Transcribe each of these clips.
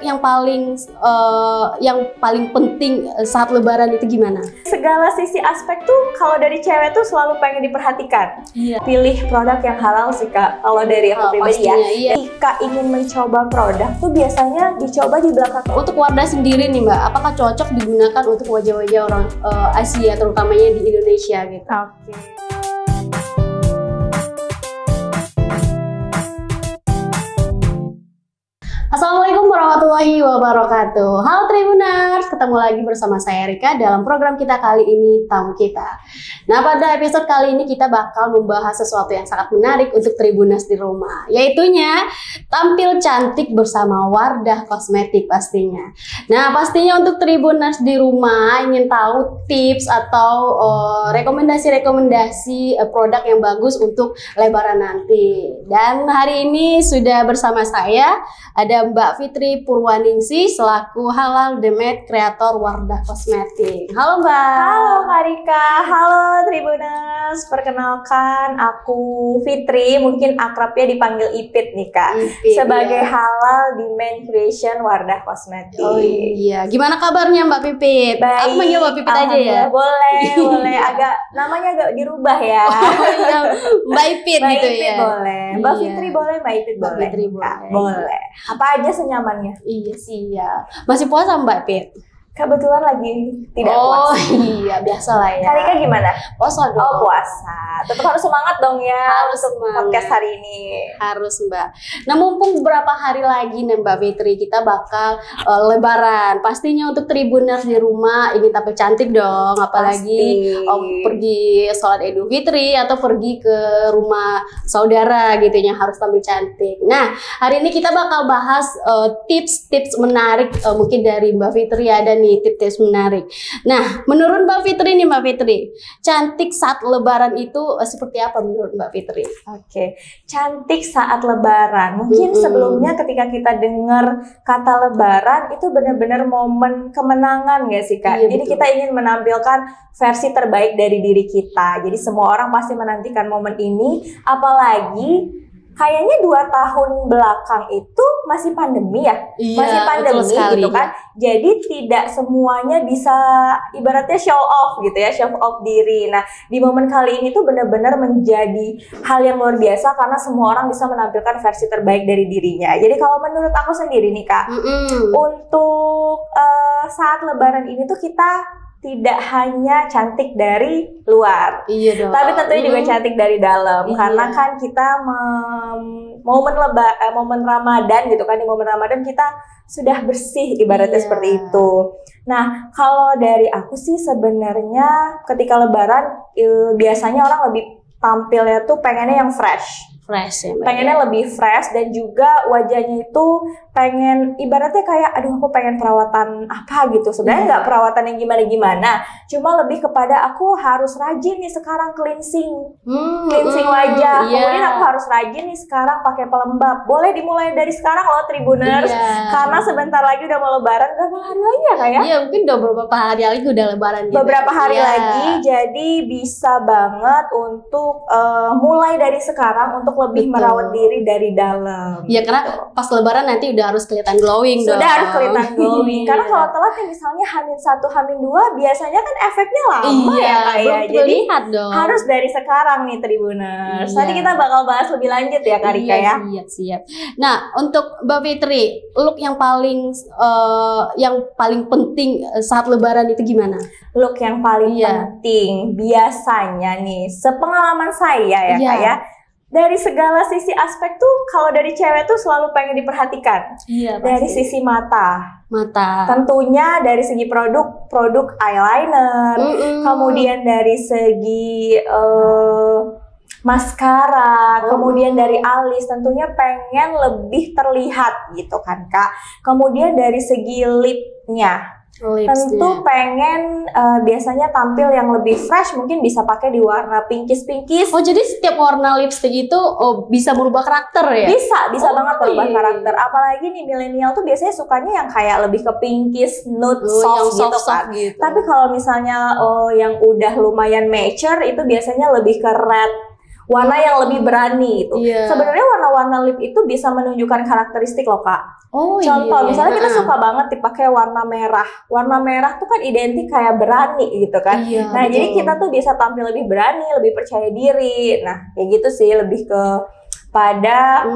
yang paling penting saat Lebaran itu gimana? Segala sisi aspek tuh kalau dari cewek tuh selalu pengen diperhatikan. Iya. Pilih produk yang halal sih Kak. Kalau dari aku pribadi ya. Iya. Jika ingin mencoba produk tuh biasanya dicoba di belakang. Untuk Wardah sendiri nih Mbak, apakah cocok digunakan untuk wajah-wajah orang Asia, terutamanya di Indonesia gitu? Oke. Assalamualaikum warahmatullahi wabarakatuh. Halo Tribuners, ketemu lagi bersama saya Rika dalam program kita kali ini, Tamu Kita. Nah, pada episode kali ini kita bakal membahas sesuatu yang sangat menarik untuk Tribuners di rumah, yaitunya tampil cantik bersama Wardah Kosmetik pastinya. Nah, pastinya untuk Tribuners di rumah ingin tahu tips atau rekomendasi-rekomendasi produk yang bagus untuk Lebaran nanti. Dan hari ini sudah bersama saya ada Mbak Fitri Purwaningsih selaku Halal Demet Kreator Wardah Kosmetik. Halo Mbak. Halo Kak Rika, halo Tribuners. Perkenalkan aku Fitri, mungkin akrabnya dipanggil Ipit nih Kak. Ipit, sebagai iya. Halal Demand Creation Wardah Kosmetik. Oh iya, gimana kabarnya Mbak Pipit? Baik. Aku manggil Mbak Pipit aja ya. Boleh. Namanya agak dirubah ya. Oh iya, Mbak Ipit Mbak gitu Ipit ya. boleh, Mbak Iya. Fitri boleh, Mbak Ipit Mbak boleh. Fitri Kak, boleh. boleh. Apa aja senyamannya. Iya sih ya. Masih puasa Mbak Pit? Kebetulan lagi tidak Oh puasa. iya, biasa lah ya. Kak Rika gimana? Puasa dong. Oh puasa. Tetap harus semangat dong ya Harus untuk semangat. podcast hari ini. Harus Mbak. Nah mumpung beberapa hari lagi nih Mbak Fitri, kita bakal Lebaran. Pastinya untuk Tribuners di rumah ingin tampil cantik dong, apalagi pergi sholat Idul Fitri atau pergi ke rumah saudara gitu yang harus tampil cantik. Nah hari ini kita bakal bahas tips-tips menarik mungkin dari Mbak Fitri ada nih tips-tips menarik. Nah menurut Mbak Fitri nih Mbak Fitri, cantik saat Lebaran itu seperti apa menurut Mbak Fitri? Oke, cantik saat Lebaran. Mungkin sebelumnya ketika kita dengar kata Lebaran itu benar-benar momen kemenangan nggak sih Kak? Iya, Jadi betul. kita ingin menampilkan versi terbaik dari diri kita. Jadi semua orang pasti menantikan momen ini. Apalagi kayaknya 2 tahun belakang itu masih pandemi ya, Iya, masih pandemi betul sekali, gitu kan. Jadi tidak semuanya bisa ibaratnya show off gitu ya, show off diri. Nah di momen kali ini tuh benar-benar menjadi hal yang luar biasa karena semua orang bisa menampilkan versi terbaik dari dirinya. Jadi kalau menurut aku sendiri nih Kak, untuk saat Lebaran ini tuh kita tidak hanya cantik dari luar, Iya dong. tapi tentunya juga cantik dari dalam. Iya. Karena kan kita momen Ramadan gitu kan, di momen Ramadan kita sudah bersih ibaratnya Iya. seperti itu. Nah kalau dari aku sih sebenarnya ketika Lebaran biasanya orang lebih tampilnya tuh pengennya yang fresh. Fresh ya Mbak. Pengennya lebih fresh dan juga wajahnya itu pengen ibaratnya kayak aduh aku pengen perawatan apa gitu. Sebenarnya nggak perawatan yang gimana-gimana, cuma lebih kepada aku harus rajin nih sekarang cleansing wajah. Iya. Kemudian aku harus rajin nih sekarang pakai pelembab. Boleh dimulai dari sekarang loh Tribuners. Iya. Karena sebentar lagi udah mau Lebaran, berapa hari lagi ya Kak ya? Iya mungkin udah beberapa hari lagi udah Lebaran gitu. Beberapa hari Iya. lagi, jadi bisa banget untuk mulai dari sekarang untuk lebih Betul. merawat diri dari dalam. Iya karena pas Lebaran nanti udah harus kelihatan glowing dong. Sudah harus kelihatan glowing. Karena Iya. kalau telat ya misalnya H-1, H-2 biasanya kan efeknya lama Iya, ya Kak ya. belum Jadi terlihat dong. harus dari sekarang nih Tribuners. Iya. Nanti kita bakal bahas lebih lanjut ya Kak Rika ya. Siap. Nah, untuk Mbak Fitri, look yang paling penting saat Lebaran itu gimana? Look yang paling Iya. penting biasanya nih, sepengalaman saya ya Iya. Kak ya. Dari segala sisi aspek tuh kalau dari cewek tuh selalu pengen diperhatikan. Iya, Dari sisi mata. Tentunya dari segi produk eyeliner, kemudian dari segi maskara, kemudian dari alis, tentunya pengen lebih terlihat gitu kan Kak. Kemudian dari segi lipnya, tentu pengen biasanya tampil yang lebih fresh, mungkin bisa pakai di warna pinkish-pinkish. Oh jadi setiap warna lipstick itu bisa merubah karakter ya? Bisa banget merubah karakter. Apalagi nih milenial tuh biasanya sukanya yang kayak lebih ke pinkish, nude, soft gitu kan. Gitu. Tapi kalau misalnya yang udah lumayan mature itu biasanya lebih ke red, warna yang lebih berani gitu. Iya. Sebenarnya warna-warna lip itu bisa menunjukkan karakteristik loh Kak. Oh Contoh, iya. misalnya kita suka banget dipakai warna merah. Warna merah tuh kan identik kayak berani gitu kan. Iya, Nah, jadi betul. kita tuh bisa tampil lebih berani, lebih percaya diri. Nah, kayak gitu sih, lebih ke pada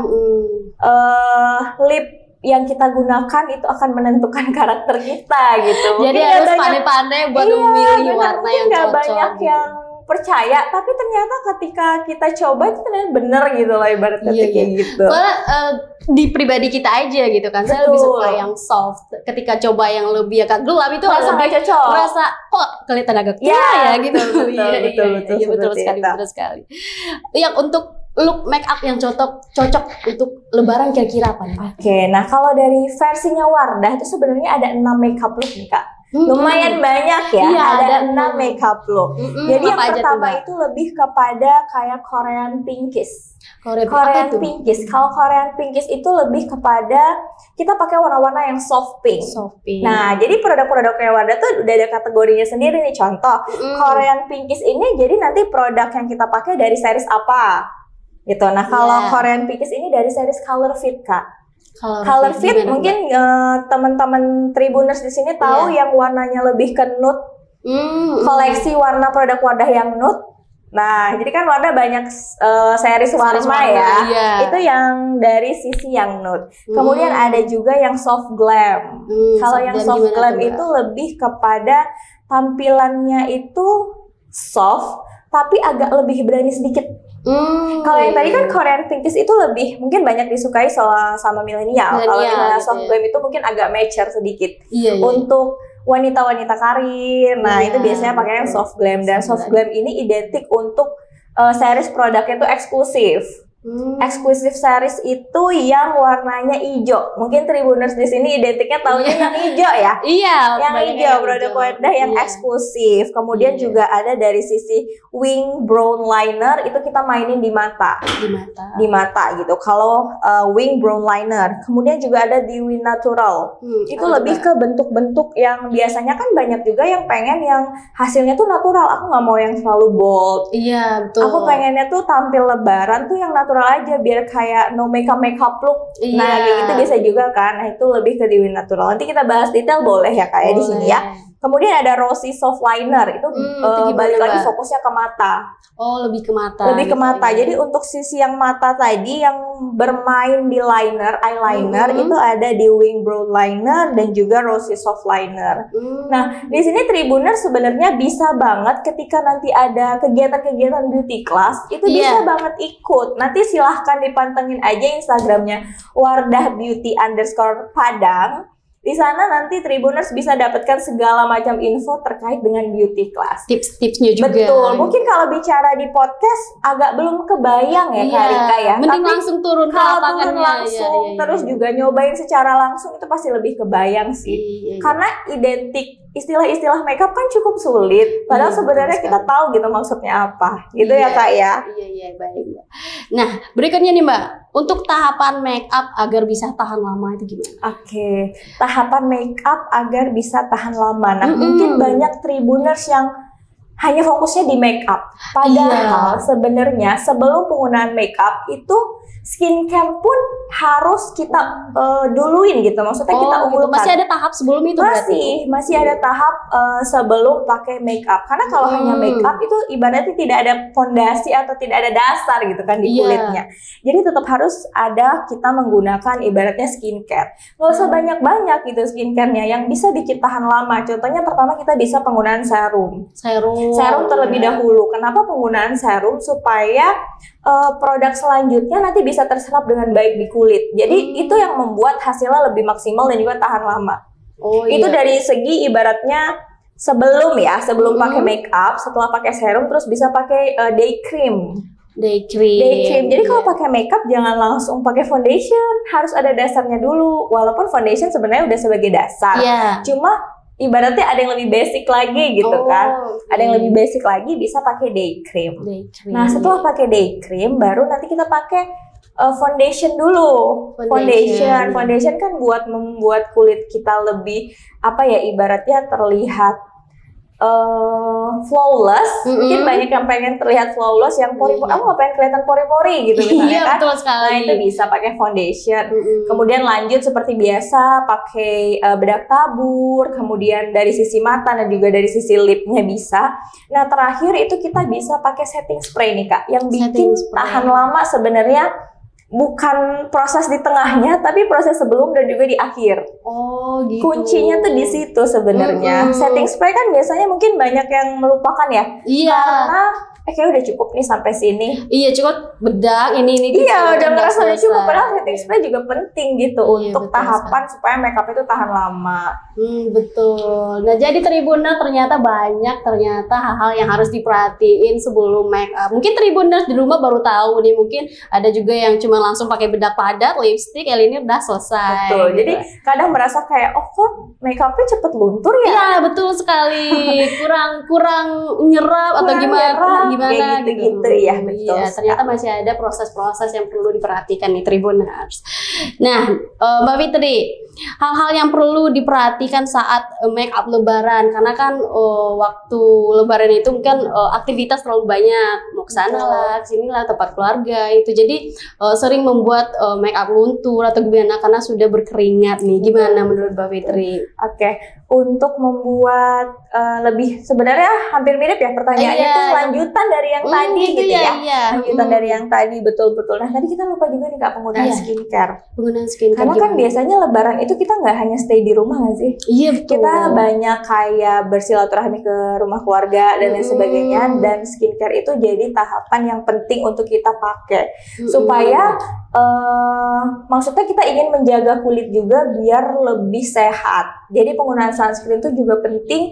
lip yang kita gunakan itu akan menentukan karakter kita gitu. Jadi Mungkin harus nggak banyak- pandai-pandai buat Iya, memilih benar. warna Mungkin yang nggak cocok. banyak gitu. yang percaya, tapi ternyata ketika kita coba itu ternyata bener gitu loh ibaratnya Iya, tuh kayak gitu. Soalnya di pribadi kita aja gitu kan, saya lebih Betul. suka yang soft. Ketika coba yang lebih agak gelap itu Merasa nggak lebih cocok. merasa kok kelihatan agak tua Ya, ya gitu. betul, Iya, betul, iya, betul, iya, betul seperti sekali, itu. betul sekali. Yang untuk look make up yang cocok untuk lebaran kira-kira apa nih? Oke, nah kalau dari versinya Wardah itu sebenarnya ada 6 makeup look nih Kak. Lumayan banyak ya, Iya, ada ada 6 makeup look. Jadi yang apa aja tuh, pertama Mbak? itu lebih kepada kayak Korean pinkish. Korean Korean apa itu? pinkish. Kalau Korean pinkish itu lebih kepada kita pakai warna-warna yang soft pink. Soft pink. Nah, jadi produk-produk kayak Wardah tuh udah ada kategorinya sendiri nih. Contoh, Korean pinkish ini jadi nanti produk yang kita pakai dari series apa? Gitu. Nah, kalau Yeah. Korean pinkish ini dari series Color Fit, Kak. Color Color fit Fit gimana, mungkin teman-teman Tribuners di sini tahu yang warnanya lebih ke nude, Mbak? koleksi warna produk Wardah yang nude. Nah, jadi kan Wardah banyak series warna ya. Iya. Itu yang dari sisi yang nude. Kemudian ada juga yang soft glam. Kalau yang soft glam itu lebih kepada tampilannya itu soft tapi agak lebih berani sedikit. Kalau yang tadi kan Korean pinkish itu lebih mungkin banyak disukai sama milenial. Kalau misalnya gitu soft glam itu mungkin agak mature sedikit. Iya. Untuk wanita-wanita karir, nah Iya, itu biasanya pakai yang betul. soft glam, dan soft glam ini identik untuk series produknya itu eksklusif. Eksklusif series itu yang warnanya hijau. Mungkin Tribuners di sini identiknya tahunya yang hijau ya. Iya, Yang banyak hijau, produk Wardah yang Iya. eksklusif. Kemudian Iya. juga ada dari sisi wing brown liner, itu kita mainin di mata. di mata. Gitu. Kalau wing brown liner. Kemudian juga ada di wing natural. Itu apa lebih tuh, ke bentuk-bentuk yang biasanya kan banyak juga yang pengen yang hasilnya tuh natural. Aku nggak mau yang terlalu bold. Mbak? Iya, betul. Aku pengennya tuh tampil lebaran tuh yang natural aja biar kayak no makeup look. Iya. Nah, kayak gitu bisa juga kan. Nah, itu lebih ke di wing natural. Nanti kita bahas detail boleh ya kayak di sini ya. Kemudian ada rosy soft liner. Itu gimana, balik lagi Mbak? fokusnya ke mata. Oh, lebih ke mata. Lebih ke gitu, mata. iya. Jadi untuk sisi yang mata tadi yang bermain di eyeliner itu ada di wing brow liner dan juga rosy soft liner. Nah, di sini Tribuner sebenarnya bisa banget ketika nanti ada kegiatan-kegiatan beauty class itu bisa banget ikut. Nanti silahkan dipantengin aja Instagramnya Wardah Beauty _Padang. Di sana nanti Tribuners bisa dapatkan segala macam info terkait dengan beauty class. Tips-tipsnya juga. Betul. Mungkin kalau bicara di podcast agak belum kebayang ya Kak Rika ya. Mending Tapi langsung turun ke kalau lapangannya. turun langsung terus juga nyobain secara langsung itu pasti lebih kebayang sih. Iya. Karena identik istilah-istilah makeup kan cukup sulit. Padahal Iya, sebenarnya betul kita tahu gitu maksudnya apa. Gitu ya Kak ya. Iya, baik Mbak. Nah, berikutnya nih Mbak, untuk tahapan make up agar bisa tahan lama itu gimana? Oke, tahapan make up agar bisa tahan lama. Nah, mungkin banyak Tribuners yang hanya fokusnya di make up. Padahal sebenarnya sebelum penggunaan make up itu skincare pun harus kita duluin gitu. Maksudnya kita unggulkan. Masih ada tahap sebelum itu berarti? Masih ada tahap sebelum pakai make up. Karena kalau hanya make up itu ibaratnya tidak ada fondasi atau tidak ada dasar gitu kan di kulitnya. Jadi tetap harus ada kita menggunakan ibaratnya skincare. Nggak usah banyak-banyak gitu skincare-nya yang bisa bikin tahan lama. Contohnya pertama kita bisa penggunaan serum. Serum terlebih dahulu. Kenapa penggunaan serum? Supaya produk selanjutnya nanti bisa terserap dengan baik di kulit. Jadi itu yang membuat hasilnya lebih maksimal dan juga tahan lama. Itu dari segi ibaratnya sebelum pakai make up, setelah pakai serum terus bisa pakai day cream. Day cream. Jadi kalau pakai makeup jangan langsung pakai foundation, harus ada dasarnya dulu. Walaupun foundation sebenarnya udah sebagai dasar. Cuma ibaratnya ada yang lebih basic lagi gitu kan. Ada yang lebih basic lagi bisa pakai day cream. Nah, setelah pakai day cream baru nanti kita pakai foundation dulu. Foundation kan buat membuat kulit kita lebih ibaratnya terlihat flawless, mungkin banyak yang pengen terlihat flawless, yang pori-pori, aku nggak pengen kelihatan pori-pori gitu misalnya Iya, kan. betul sekali. Nah itu bisa pakai foundation. Kemudian lanjut seperti biasa pakai bedak tabur, kemudian dari sisi mata dan juga dari sisi lipnya bisa. Nah terakhir itu kita bisa pakai setting spray nih Kak, yang bikin tahan lama sebenarnya. Bukan proses di tengahnya, tapi proses sebelum dan juga di akhir. Oh gitu. Kuncinya tuh di situ sebenarnya. Setting spray kan biasanya mungkin banyak yang melupakan ya. Iya. Karena kayak udah cukup nih sampai sini. Iya, cukup bedak ini. Iya, udah merasa udah cukup. Padahal setting spray juga penting gitu untuk tahapan supaya makeup itu tahan lama. Betul. Nah, jadi Tribuners ternyata banyak hal-hal yang harus diperhatiin sebelum make up. Mungkin Tribuners di rumah baru tahu nih, mungkin ada juga yang cuma langsung pakai bedak padat, lipstick, ini udah selesai. Betul. Gitu. Jadi kadang merasa kayak kok make upnya cepet luntur ya? Iya, betul sekali. kurang nyerap atau gimana gitu ya, betul. Iya, ternyata masih ada proses-proses yang perlu diperhatikan nih Tribuners. Nah, Mbak Fitri, hal-hal yang perlu diperhatikan saat make up lebaran, karena kan waktu lebaran itu kan aktivitas terlalu banyak, mau kesana lah, kesini lah, tempat keluarga itu, jadi sering membuat make up luntur atau gimana karena sudah berkeringat nih. Gimana menurut Mbak Fitri? Oke, untuk membuat lebih, sebenarnya hampir mirip ya pertanyaannya, itu lanjutan dari yang tadi gitu ya. Lanjutan dari yang tadi, betul-betul. Nah tadi kita lupa juga nih Kak, penggunaan skincare. Karena kan biasanya lebaran itu kita nggak hanya stay di rumah nggak sih? Iya, betul. Kita banyak kayak bersilaturahmi ke rumah keluarga dan lain sebagainya, dan skincare itu jadi tahapan yang penting untuk kita pakai supaya maksudnya kita ingin menjaga kulit juga biar lebih sehat. Jadi penggunaan sunscreen itu juga penting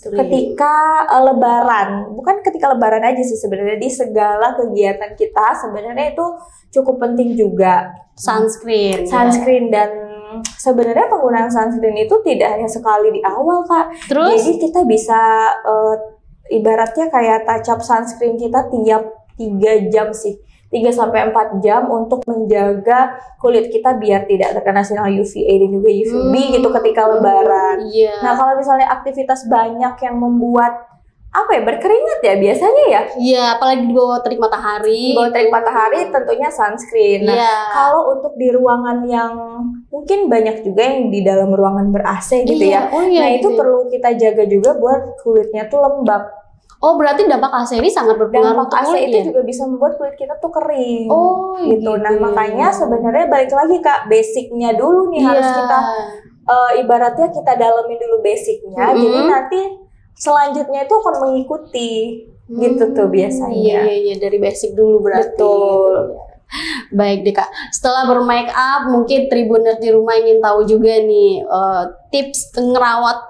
ketika lebaran. Bukan ketika lebaran aja sih sebenarnya, di segala kegiatan kita sebenarnya itu cukup penting juga sunscreen. Dan sebenarnya penggunaan sunscreen itu tidak hanya sekali di awal Kak. Terus? Jadi kita bisa ibaratnya kayak touch up sunscreen kita tiap 3 jam sih. 3-4 jam untuk menjaga kulit kita biar tidak terkena sinar UVA dan juga UVB gitu ketika lebaran. Nah kalau misalnya aktivitas banyak yang membuat berkeringat ya biasanya ya. Iya, apalagi di bawah terik matahari. Di bawah terik matahari tentunya sunscreen. Nah kalau untuk di ruangan yang mungkin banyak juga yang di dalam ruangan ber-AC gitu ya. Nah itu perlu kita jaga juga buat kulitnya tuh lembab. Oh, berarti dampak AC ini sangat berpengaruh. Dampak AC itu juga bisa membuat kulit kita tuh kering. Gitu. Nah, makanya sebenarnya balik lagi Kak, basicnya dulu nih harus kita ibaratnya kita dalamin dulu basicnya. Jadi nanti selanjutnya itu akan mengikuti gitu tuh biasanya. Iya, dari basic dulu berarti. Betul. Baik deh Kak, setelah bermake up mungkin Tribuners di rumah ingin tahu juga nih tips ngerawat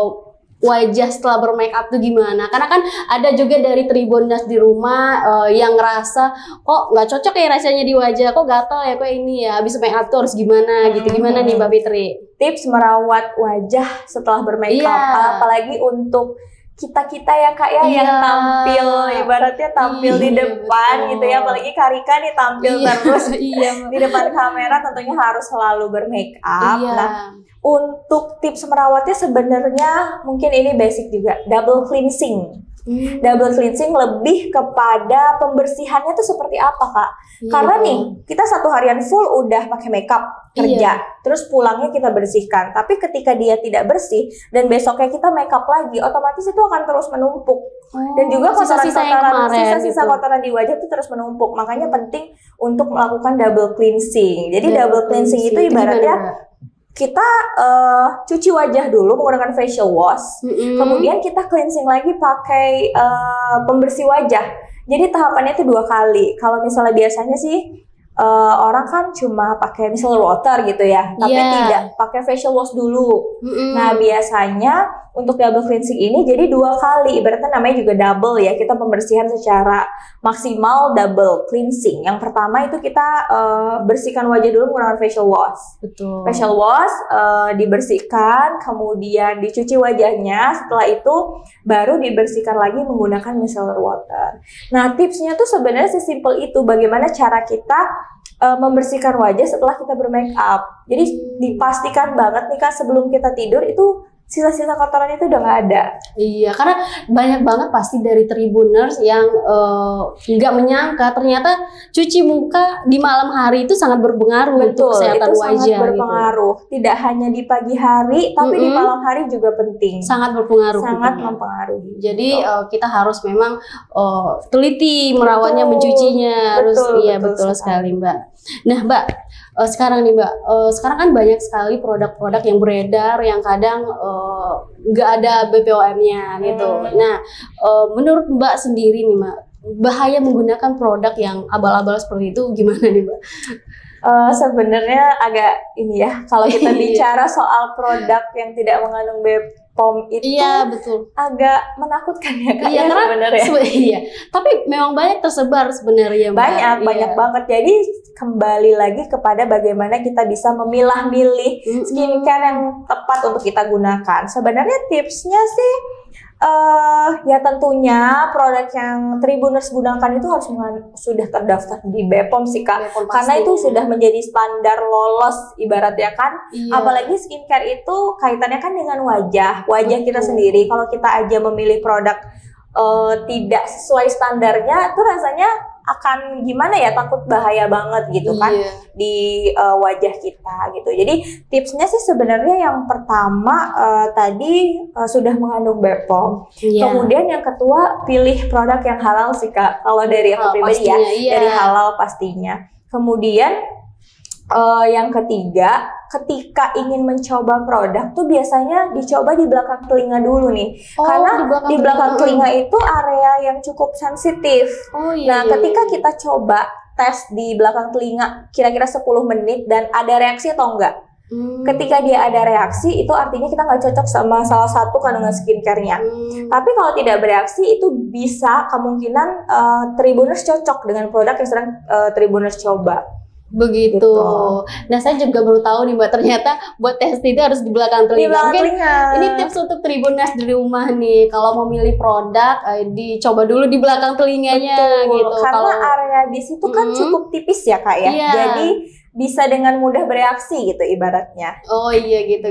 wajah setelah bermake up tuh gimana? Karena kan ada juga dari Tribuners di rumah yang ngerasa kok nggak cocok ya rasanya di wajah, kok gatal ya, kok ini ya, habis make up tuh harus gimana gitu. Gimana nih Mbak Fitri? Tips merawat wajah setelah bermake up, apalagi untuk kita ya Kak ya, yang tampil ibaratnya tampil di depan gitu ya, apalagi Karika nih tampil terus di depan kamera, tentunya harus selalu bermake up. Nah, untuk tips merawatnya sebenarnya mungkin ini basic juga, double cleansing. Double cleansing lebih kepada pembersihannya tuh seperti apa Kak? Karena nih kita satu harian full udah pakai makeup kerja, terus pulangnya kita bersihkan. Tapi ketika dia tidak bersih dan besoknya kita makeup lagi, otomatis itu akan terus menumpuk. Dan juga sisa-sisa kotoran di wajah itu terus menumpuk. Makanya penting untuk melakukan double cleansing. Jadi double cleansing itu ibaratnya kita cuci wajah dulu menggunakan facial wash, kemudian kita cleansing lagi pakai pembersih wajah. Jadi tahapannya itu 2 kali. Kalau misalnya biasanya sih orang kan cuma pakai misalnya water gitu ya, tapi tidak pakai facial wash dulu. Nah biasanya untuk double cleansing ini jadi 2 kali, ibaratnya namanya juga double ya, kita pembersihan secara maksimal double cleansing. Yang pertama itu kita bersihkan wajah dulu menggunakan facial wash. Facial wash dibersihkan, kemudian dicuci wajahnya, setelah itu baru dibersihkan lagi menggunakan micellar water. Nah tipsnya tuh sebenarnya sesimpel itu, bagaimana cara kita membersihkan wajah setelah kita bermake up. Jadi dipastikan banget nih Kak, sebelum kita tidur itu sisa-sisa kotoran itu udah nggak ada. Iya, karena banyak banget pasti dari Tribuners yang nggak menyangka ternyata cuci muka di malam hari itu sangat berpengaruh untuk kesehatan itu wajah. sangat berpengaruh. Gitu. Tidak hanya di pagi hari, tapi di malam hari juga penting. Sangat berpengaruh. Sangat mempengaruhi. Jadi kita harus memang teliti merawatnya, mencucinya. Betul sekali Mbak. Nah Mbak, sekarang nih Mbak, sekarang kan banyak sekali produk-produk yang beredar yang kadang nggak ada BPOM-nya gitu. Nah, menurut Mbak sendiri nih Mbak, bahaya menggunakan produk yang abal-abal seperti itu gimana nih Mbak? Sebenarnya agak ini ya, kalau kita bicara soal produk yang tidak mengandung BPOM itu betul. agak menakutkan ya Kak. Iya, sebenarnya. Iya, tapi memang banyak tersebar sebenarnya Mbak. Banyak banget. Jadi kembali lagi kepada bagaimana kita bisa memilah-milih skincare yang tepat untuk kita gunakan. Sebenarnya tipsnya sih ya tentunya produk yang Tribuners gunakan itu harus sudah terdaftar di BPOM sih Kak. Karena itu sudah menjadi standar lolos ibaratnya kan. Apalagi skincare itu kaitannya kan dengan wajah kita sendiri. Kalau kita aja memilih produk tidak sesuai standarnya, itu rasanya akan gimana ya, takut bahaya banget gitu kan di wajah kita gitu. Jadi tipsnya sih sebenarnya yang pertama tadi sudah mengandung BPOM. Kemudian yang kedua, pilih produk yang halal sih Kak. Kalau dari aku pribadi dari halal pastinya. Kemudian yang ketiga, ketika ingin mencoba produk tuh biasanya dicoba di belakang telinga dulu nih. Karena di belakang telinga itu area yang cukup sensitif. Nah, ketika kita coba tes di belakang telinga kira-kira 10 menit dan ada reaksi atau enggak. Ketika dia ada reaksi, itu artinya kita nggak cocok sama salah satu kandungan skincare-nya. Tapi kalau tidak bereaksi, itu bisa kemungkinan Tribuners cocok dengan produk yang sedang Tribuners coba. Begitu. Gitu. Nah, saya juga baru tahu nih Mbak, ternyata buat tes itu harus di belakang telinga. Mungkin ini tips untuk Tribuners di rumah nih, kalau mau milih produk dicoba dulu di belakang telinganya. Gitu. Karena area di situ kan cukup tipis ya Kak ya. Jadi bisa dengan mudah bereaksi gitu ibaratnya. Oh iya gitu.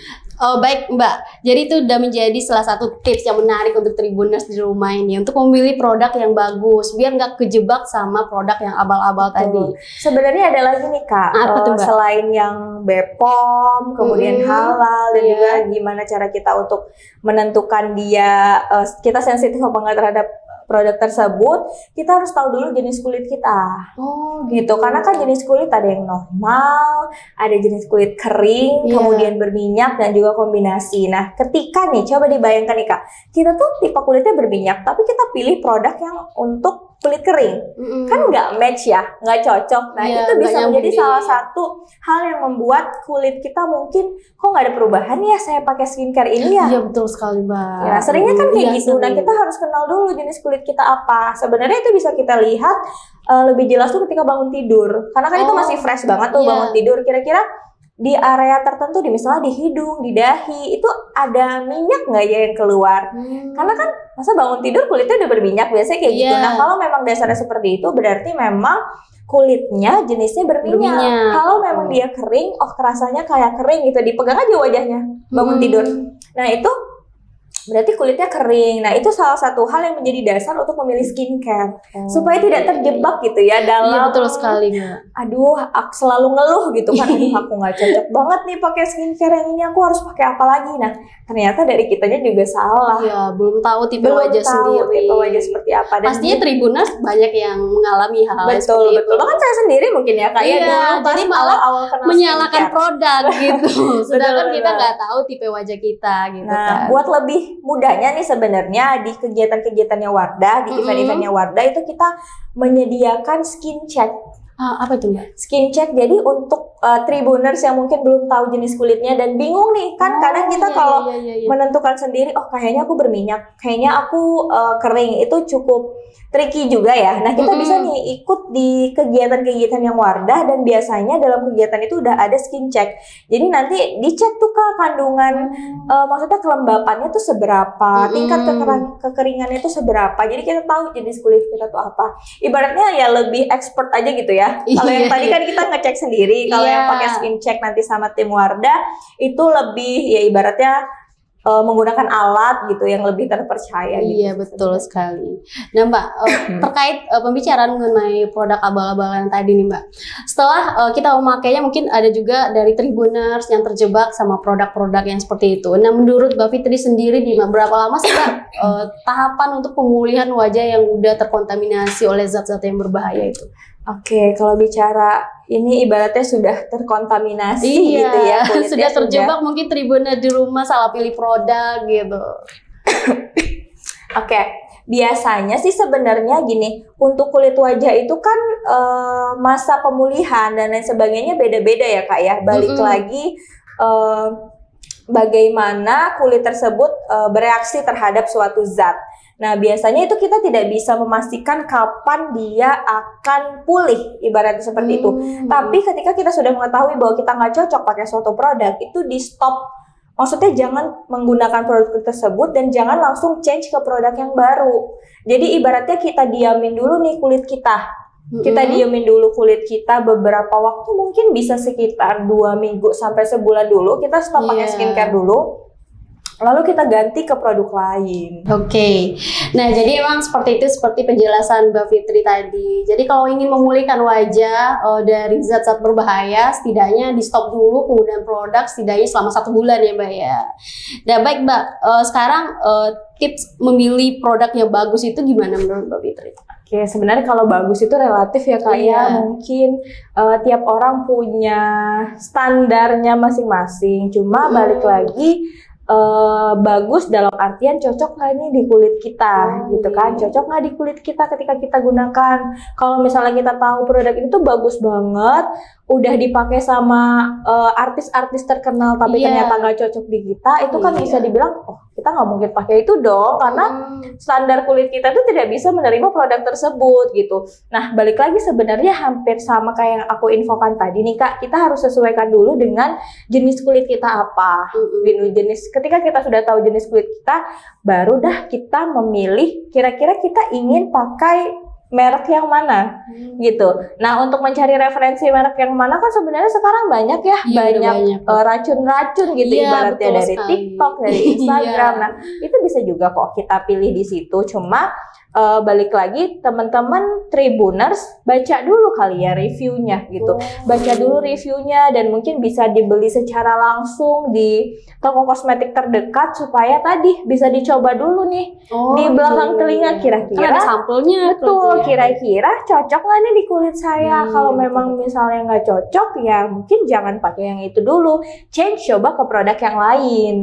Oh baik Mbak, jadi itu udah menjadi salah satu tips yang menarik untuk Tribuners di rumah ini untuk memilih produk yang bagus biar nggak kejebak sama produk yang abal-abal tadi. Sebenarnya ada lagi nih Kak, selain yang BPOM, kemudian halal dan juga gimana cara kita untuk menentukan dia kita sensitif apa enggak terhadap produk tersebut, kita harus tahu dulu jenis kulit kita. Gitu. Karena kan jenis kulit ada yang normal, ada jenis kulit kering, kemudian berminyak dan juga kombinasi. Nah, ketika nih coba dibayangkan nih Kak, kita tuh tipe kulitnya berminyak, tapi kita pilih produk yang untuk kulit kering, kan nggak match ya, nggak cocok. Nah itu bisa menjadi salah satu hal yang membuat kulit kita mungkin kok nggak ada perubahan ya, saya pakai skincare ini ya. Iya betul sekali Mbak. Ya seringnya kan kayak gitu. Nah kita harus kenal dulu jenis kulit kita apa. Sebenarnya itu bisa kita lihat lebih jelas tuh ketika bangun tidur, karena kan itu masih fresh banget tuh bangun tidur. Kira-kira di area tertentu, misalnya di hidung, di dahi, itu ada minyak nggak ya yang keluar? Karena kan masa bangun tidur kulitnya udah berminyak, biasanya kayak gitu. Nah kalau memang dasarnya seperti itu, berarti memang kulitnya jenisnya berminyak. Kalau memang dia kering, kerasanya kayak kering gitu, dipegang aja wajahnya bangun tidur. Nah itu berarti kulitnya kering. Nah itu salah satu hal yang menjadi dasar untuk memilih skincare supaya tidak terjebak gitu ya dalam betul sekali Mbak. Aduh aku selalu ngeluh gitu kan, aku nggak cocok banget nih pakai skincare yang ini, aku harus pakai apa lagi. Nah ternyata dari kitanya juga salah. Iya, belum tahu tipe wajah sendiri. Tipe wajah seperti apa. Dan pastinya Tribuners banyak yang mengalami hal seperti itu. Bahkan saya sendiri mungkin ya kayak jadi malah menyalahkan produk gitu. Sedangkan kita nggak tahu tipe wajah kita gitu. Nah, buat lebih mudahnya nih sebenarnya di kegiatan-kegiatannya Wardah, di event-eventnya Wardah itu kita menyediakan skin check. Apa itu Mbak? Skin check, jadi untuk Tribuners yang mungkin belum tahu jenis kulitnya dan bingung nih kan, kadang kita kalau menentukan sendiri, kayaknya aku berminyak, kayaknya aku kering, itu cukup tricky juga ya. Nah kita bisa nih ikut di kegiatan-kegiatan yang Wardah, dan biasanya dalam kegiatan itu udah ada skin check. Jadi nanti dicek tuh Kak kandungan, maksudnya kelembapannya tuh seberapa, tingkat kekeringannya tuh seberapa. Jadi kita tahu jenis kulit kita tuh apa. Ibaratnya ya lebih expert aja gitu ya. Kalau yang tadi kan kita ngecek sendiri, kalau yang pakai skin check nanti sama tim Wardah itu lebih ya ibaratnya menggunakan alat gitu yang lebih terpercaya. Iya, gitu, betul sekali. Nah Mbak, terkait pembicaraan mengenai produk abal-abalan tadi nih Mbak, setelah kita memakainya mungkin ada juga dari Tribuners yang terjebak sama produk-produk yang seperti itu. Nah menurut Mbak Fitri sendiri di berapa lama sih Mbak tahapan untuk pemulihan wajah yang udah terkontaminasi oleh zat-zat yang berbahaya itu? Oke, kalau bicara ini ibaratnya sudah terkontaminasi gitu ya, sudah terjebak mungkin Tribuners di rumah salah pilih produk gitu. Oke, biasanya sih sebenarnya gini, untuk kulit wajah itu kan masa pemulihan dan lain sebagainya beda-beda ya Kak ya. Balik lagi bagaimana kulit tersebut bereaksi terhadap suatu zat. Nah, biasanya itu kita tidak bisa memastikan kapan dia akan pulih, ibaratnya seperti itu. Tapi ketika kita sudah mengetahui bahwa kita nggak cocok pakai suatu produk, itu di stop. Maksudnya jangan menggunakan produk tersebut dan jangan langsung change ke produk yang baru. Jadi ibaratnya kita diamin dulu nih kulit kita. Kita diamin dulu kulit kita beberapa waktu, mungkin bisa sekitar 2 minggu sampai sebulan dulu. Kita stop pakai skincare dulu. Lalu kita ganti ke produk lain. Oke. Nah, jadi emang seperti itu, seperti penjelasan Mbak Fitri tadi. Jadi kalau ingin memulihkan wajah dari zat-zat berbahaya, setidaknya di stop dulu penggunaan produk setidaknya selama 1 bulan ya Mbak ya. Nah, baik Mbak, sekarang tips memilih produk yang bagus itu gimana menurut Mbak Fitri? Oke, sebenarnya kalau bagus itu relatif ya Kak ya. Mungkin tiap orang punya standarnya masing-masing. Cuma balik lagi, bagus dalam artian cocok nggak nih di kulit kita gitu kan, cocok nggak di kulit kita ketika kita gunakan. Kalau misalnya kita tahu produk itu bagus banget, udah dipakai sama artis-artis terkenal tapi ternyata nggak cocok di kita, itu kan bisa dibilang oh kita nggak mungkin pakai itu dong, karena standar kulit kita tuh tidak bisa menerima produk tersebut gitu. Nah balik lagi sebenarnya hampir sama kayak yang aku infokan tadi nih Kak, kita harus sesuaikan dulu dengan jenis kulit kita apa. Ketika kita sudah tahu jenis kulit kita, baru dah kita memilih kira-kira kita ingin pakai merek yang mana gitu. Nah untuk mencari referensi merek yang mana kan sebenarnya sekarang banyak ya, banyak racun-racun gitu ibaratnya dari TikTok, dari Instagram. Nah itu bisa juga kok kita pilih di situ. Cuma balik lagi teman-teman Tribuners baca dulu kali ya reviewnya gitu. Baca dulu reviewnya dan mungkin bisa dibeli secara langsung di toko kosmetik terdekat supaya tadi bisa dicoba dulu nih di belakang telinga kira-kira ada sampelnya. Betul, kira-kira cocok nggak nih di kulit saya. Kalau memang misalnya nggak cocok ya mungkin jangan pakai yang itu dulu, change, coba ke produk yang lain.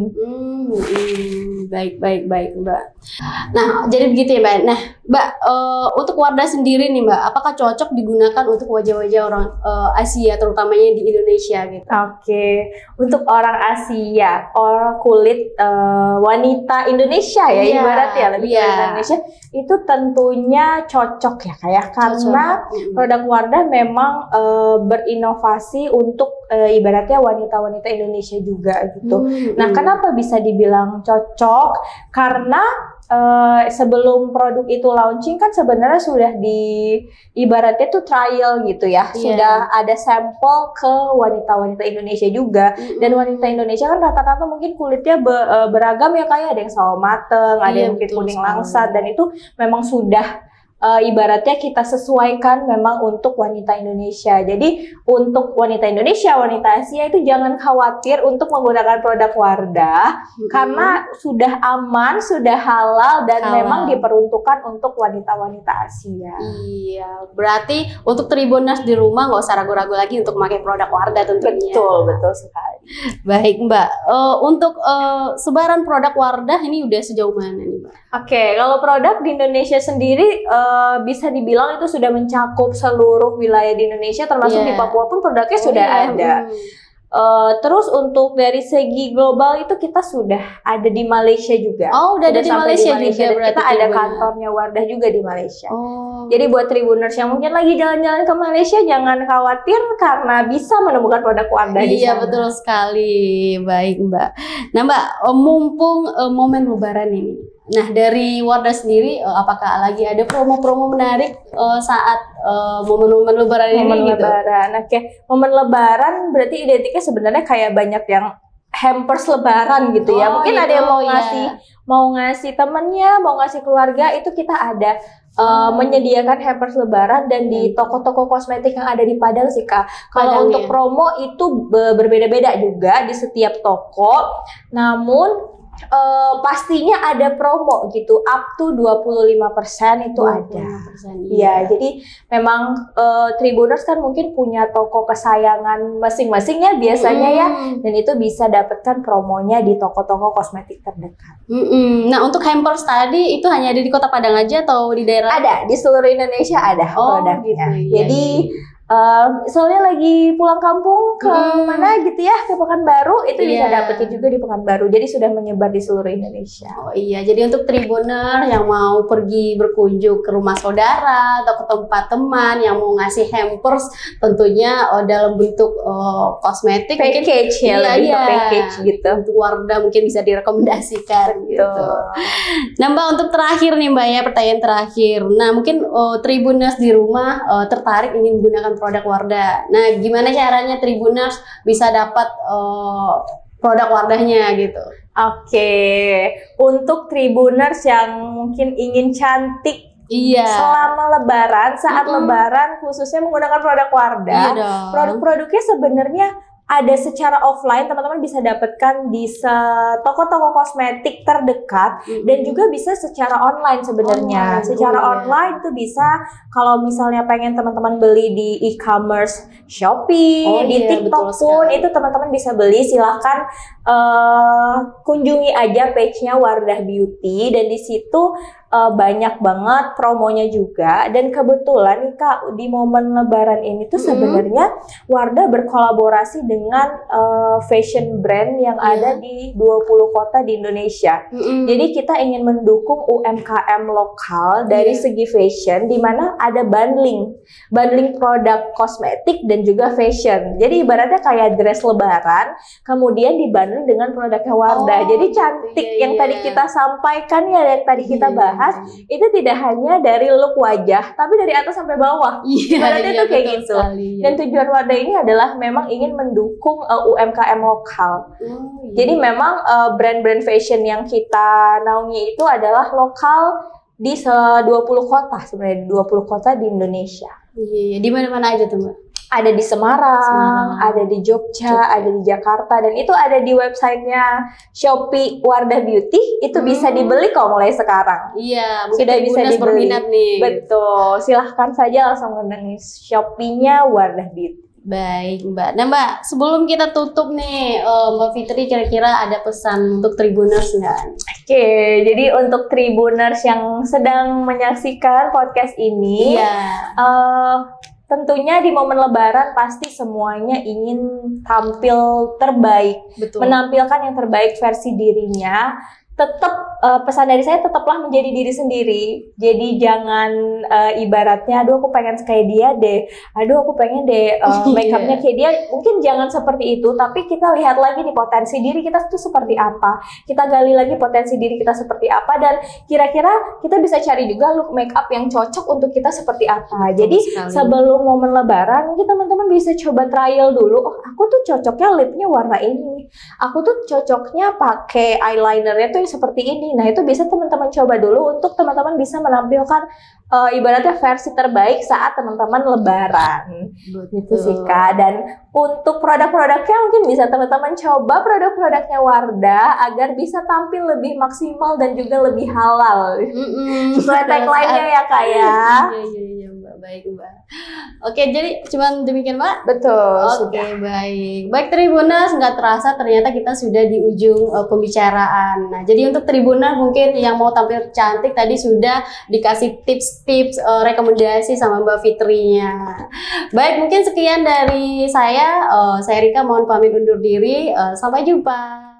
Baik Mbak. Nah jadi begitu ya Mbak. Nah Mbak, untuk Wardah sendiri nih Mbak, apakah cocok digunakan untuk wajah-wajah orang Asia, terutamanya di Indonesia gitu? Oke, untuk orang Asia, orang kulit wanita Indonesia ya, ibarat ya lebih ke Indonesia, itu tentunya cocok ya kayak karena produk Wardah memang berinovasi untuk ibaratnya wanita-wanita Indonesia juga gitu. Nah, kenapa bisa dibilang cocok? Karena sebelum produk itu launching kan sebenarnya sudah ibaratnya tuh trial gitu ya, sudah ada sampel ke wanita-wanita Indonesia juga. Dan wanita Indonesia kan rata-rata mungkin kulitnya beragam ya, kayak ada yang sawo mateng, ada yang mungkin kuning langsat, dan itu memang sudah ibaratnya kita sesuaikan memang untuk wanita Indonesia. Jadi untuk wanita Indonesia, wanita Asia itu jangan khawatir untuk menggunakan produk Wardah karena sudah aman, sudah halal dan memang diperuntukkan untuk wanita-wanita Asia. Iya, berarti untuk Tribuners di rumah nggak usah ragu-ragu lagi untuk memakai produk Wardah tentunya. Betul sekali. Baik Mbak, untuk sebaran produk Wardah ini udah sejauh mana nih Mbak? Oke, kalau produk di Indonesia sendiri bisa dibilang itu sudah mencakup seluruh wilayah di Indonesia, termasuk di Papua pun produknya sudah ada. Terus untuk dari segi global itu kita sudah ada di Malaysia juga. Oh, udah ada di Malaysia juga. Dan kita ada kantornya Wardah juga di Malaysia. Jadi buat Tribuners yang mungkin lagi jalan-jalan ke Malaysia, jangan khawatir karena bisa menemukan produk Wardah di sana. Iya, betul sekali. Baik Mbak. Nah Mbak, mumpung momen Lebaran ini, nah dari Wardah sendiri apakah lagi ada promo-promo menarik saat momen-momen Lebaran ini? Momen Lebaran, oke. Momen Lebaran berarti identiknya sebenarnya kayak banyak yang hampers lebaran gitu ya. Mungkin ada yang mau ngasih temennya, mau ngasih keluarga, itu kita ada menyediakan hampers lebaran dan di toko-toko kosmetik yang ada di Padang sih Kak. Kalau untuk promo itu berbeda-beda juga di setiap toko. Namun pastinya ada promo gitu, up to 25% itu ada. Iya, jadi memang Tribuners kan mungkin punya toko kesayangan masing-masing ya biasanya ya, dan itu bisa dapatkan promonya di toko-toko kosmetik terdekat. Nah, untuk hampers tadi itu hanya ada di Kota Padang aja atau di daerah? Ada, di seluruh Indonesia ada produknya. Gitu, jadi misalnya lagi pulang kampung ke mana gitu ya, ke Pekanbaru, itu bisa dapetin juga di Pekanbaru. Jadi sudah menyebar di seluruh Indonesia. Oh iya, jadi untuk Tribuner yang mau pergi berkunjung ke rumah saudara atau ke tempat teman yang mau ngasih hampers, tentunya dalam bentuk kosmetik, package mungkin, lebih ke package gitu. Untuk Wardah mungkin bisa direkomendasikan gitu. Nah Mbak, untuk terakhir nih Mbak ya, pertanyaan terakhir. Nah mungkin Tribuners di rumah tertarik ingin menggunakan produk Wardah. Nah, gimana caranya Tribuners bisa dapat produk Wardahnya gitu? Oke, untuk Tribuners yang mungkin ingin cantik selama Lebaran, saat Lebaran khususnya menggunakan produk Wardah, produk-produknya sebenarnya ada secara offline, teman-teman bisa dapatkan di toko-toko kosmetik terdekat, dan juga bisa secara online sebenarnya. Secara online itu bisa, kalau misalnya pengen teman-teman beli di e-commerce Shopee, di TikTok pun itu teman-teman bisa beli. Silahkan kunjungi aja page-nya Wardah Beauty, dan di situ banyak banget promonya juga. Dan kebetulan nih Kak, di momen Lebaran ini tuh sebenarnya Wardah berkolaborasi dengan fashion brand yang ada di 20 kota di Indonesia. Jadi kita ingin mendukung UMKM lokal dari segi fashion, di mana ada bundling produk kosmetik dan juga fashion. Jadi ibaratnya kayak dress Lebaran, kemudian dibundling dengan produknya Wardah. Jadi cantik yang tadi kita sampaikan ya, yang tadi kita bahas, itu tidak hanya dari look wajah, tapi dari atas sampai bawah. Ibaratnya itu kayak gitu. Dan tujuan Wardah ini adalah memang ingin mendukung UMKM lokal. Jadi memang brand-brand fashion yang kita naungi itu adalah lokal di 20 kota sebenarnya, 20 kota di Indonesia. Iya, di mana-mana aja tuh Mbak? Ada di Semarang, ada di Jogja, ada di Jakarta, dan itu ada di websitenya Shopee Wardah Beauty. Itu bisa dibeli kok mulai sekarang. Iya, sudah bisa dibeli. Nih. Betul, silahkan saja langsung mengenai Shopee-nya Wardah Beauty. Baik Mbak. Nah Mbak, sebelum kita tutup nih, Mbak Fitri kira-kira ada pesan untuk Tribuners nggak? Oke, jadi untuk Tribuners yang sedang menyaksikan podcast ini, tentunya di momen Lebaran pasti semuanya ingin tampil terbaik, menampilkan yang terbaik versi dirinya. Tetap pesan dari saya, tetaplah menjadi diri sendiri. Jadi jangan ibaratnya, aduh aku pengen kayak dia deh, aduh aku pengen deh make upnya kayak dia. Mungkin jangan seperti itu, tapi kita lihat lagi nih potensi diri kita tuh seperti apa. Kita gali lagi potensi diri kita seperti apa, dan kira-kira kita bisa cari juga look make up yang cocok untuk kita seperti apa. Jadi sebelum momen Lebaran, mungkin teman-teman bisa coba trial dulu. Oh, aku tuh cocoknya lipnya warna ini. Aku tuh cocoknya pakai eyelinernya tuh seperti ini. Nah, itu bisa teman-teman coba dulu untuk teman-teman bisa menampilkan ibaratnya versi terbaik saat teman-teman Lebaran. Gitu sih Kak. Dan untuk produk-produknya mungkin bisa teman-teman coba produk-produknya Wardah agar bisa tampil lebih maksimal dan juga lebih halal. Sesuai tagline-nya ya Kak ya. Iya Mbak, baik Mbak. Oke, jadi cuman demikian Mbak? Betul. Oke, baik. Baik Tribuners, nggak terasa ternyata kita sudah di ujung pembicaraan. Nah, jadi untuk Tribuners mungkin yang mau tampil cantik tadi sudah dikasih tips-tips rekomendasi sama Mbak Fitrinya. Baik, mungkin sekian dari saya. Saya Rika mohon pamit undur diri. Sampai jumpa.